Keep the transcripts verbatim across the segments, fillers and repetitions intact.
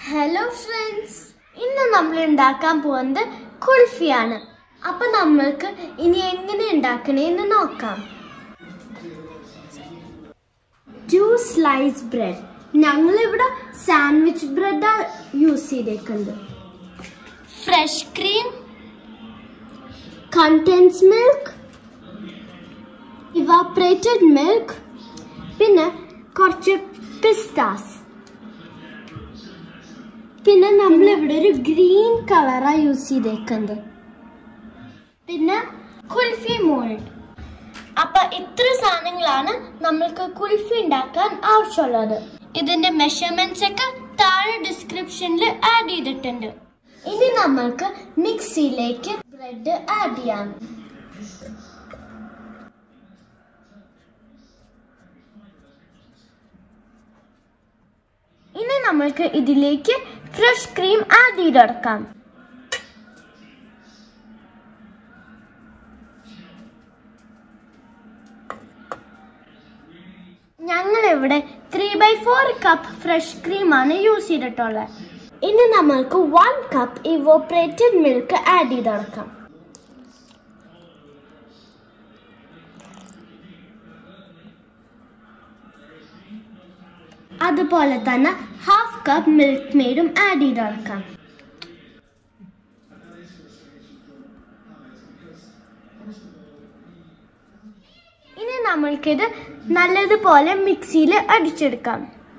Hello friends, ഇന്ന് നമ്മൾ ഉണ്ടാക്കാൻ പോകുന്നത് കുൽഫിയാണ്. അപ്പോൾ നമുക്ക് ഇനി എങ്ങനെ ഉണ്ടാക്കണമെന്ന് നോക്കാം. Two slice bread. ഞങ്ങൾ ഇവിടെ സാൻഡ്വിച്ച് ബ്രെഡ് യൂസ് ചെയ്തേക്കുന്നത്. Fresh cream, condensed milk, evaporated milk, പിന്നെ കുറച്ച് പിസ്താസ്. പിന്നെ നമ്മൾ ഇവിടെ ഒരു ഗ്രീൻ കളറാ യൂസ് ചെയ്തേക്കുന്നത്. പിന്നെ കുൽഫി മോൾഡ്. അപ്പൊ ഇത്ര സാധനങ്ങളാണ് നമ്മൾക്ക് കുൽഫി ഉണ്ടാക്കാൻ ആവശ്യമുള്ളത്. ഇതിന്റെ മെഷർമെന്റ്സ് ഒക്കെ താഴെ ഡിസ്ക്രിപ്ഷനിൽ ആഡ് ചെയ്തിട്ടുണ്ട്. ഇനി നമ്മൾക്ക് മിക്സിയിലേക്ക് ബ്രെഡ് ആഡ് ചെയ്യാം. ഇനി നമ്മൾക്ക് ഇതിലേക്ക് ഫ്രഷ് ക്രീം ആഡ് ചെയ്തെടുക്കാം. ഞങ്ങൾ ഇവിടെ three by four cup fresh cream ആണ് യൂസ് ചെയ്തിട്ടുള്ളത്. ഇനി നമ്മൾക്ക് one cup evaporated milk add ചെയ്തെടുക്കാം. അതുപോലെ തന്നെ ഹാഫ് കപ്പ് മിൽക്ക് മെയ്ഡും ആഡ് ചെയ്തെടുക്കാം. ഇനി നമ്മൾക്കിത് നല്ലതുപോലെ മിക്സിയിൽ അടിച്ചെടുക്കാം.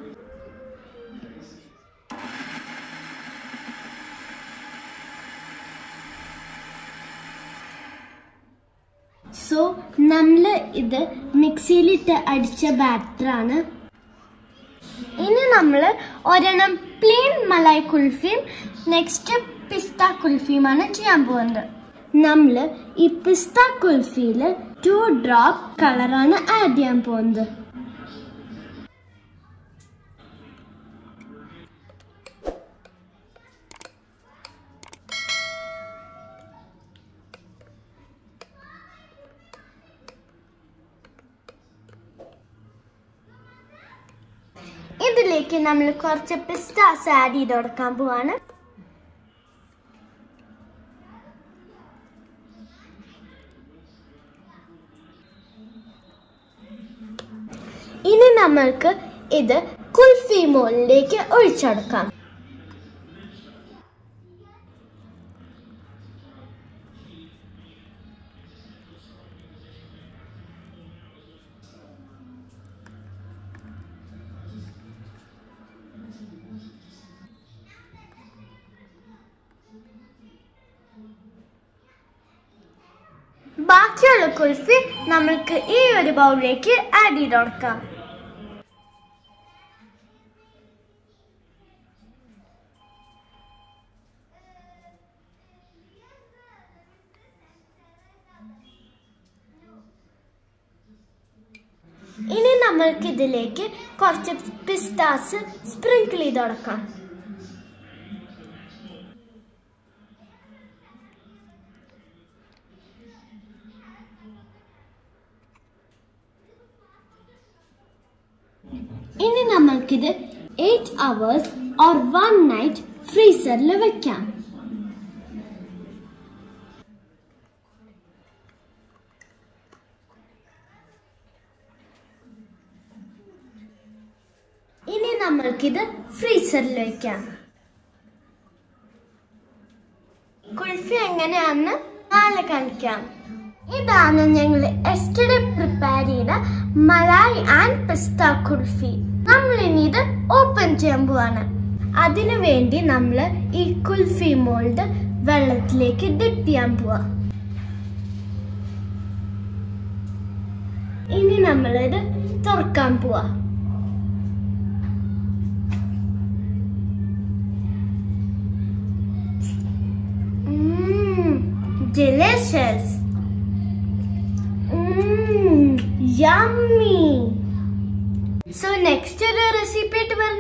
സോ നമ്മൾ ഇത് മിക്സിയിലിട്ട് അടിച്ച ബാറ്ററാണ്. ഇനി നമ്മൾ ഒരെണ്ണം പ്ലെയിൻ മലായ് കുൽഫിയും നെക്സ്റ്റ് പിസ്ത കുൽഫിയുമാണ് ചെയ്യാൻ പോകുന്നത്. നമ്മൾ ഈ പിസ്ത കുൽഫിയിൽ ടു ഡ്രോപ്പ് കളറാണ് ആഡ് ചെയ്യാൻ പോകുന്നത്. ഇതിലേക്ക് നമ്മൾ കുറച്ച് പിസ്താസ് ആഡ് ചെയ്ത് കൊടുക്കാൻ പോവാണ്. ഇനി നമ്മൾക്ക് ഇത് കുൽഫി മോളിലേക്ക് ഒഴിച്ചെടുക്കാം. ബാക്കിയുള്ള കുൽഫി നമ്മൾക്ക് ഈ ഒരു ബൗളിലേക്ക് ആഡ് ചെയ്ത് കൊടുക്കാം. ഇനി നമ്മൾക്ക് ഇതിലേക്ക് കുറച്ച് പിസ്താസ് സ്പ്രിങ്കിൾ ചെയ്ത് കൊടുക്കാം. ഇനി നമ്മൾക്കിത് eight hours or one night ഫ്രീസറിൽ വെക്കാം. ഇനി നമ്മൾക്കിത് ഫ്രീസറിൽ വെക്കാം. കുൽഫി എങ്ങനെയാണെന്ന് നാളെ കാണിക്കാം. ഇതാണ് ഞങ്ങൾ എസ്റ്റർഡേ പ്രിപ്പയർ ചെയ്ത മലായ് ആൻഡ് പിസ്ത കുൽഫി. നമ്മൾ ഇനി ഇത് ഓപ്പൺ ചെയ്യാൻ പോവാണ്. അതിനു വേണ്ടി നമ്മൾ ഈ കുൽഫി മോൾഡ് വെള്ളത്തിലേക്ക് ഡിപ്പ് ചെയ്യാൻ പോവാ. ഇനി നമ്മളിത് തുറക്കാൻ പോവാ. Delicious. Mmm, yummy. So next recipe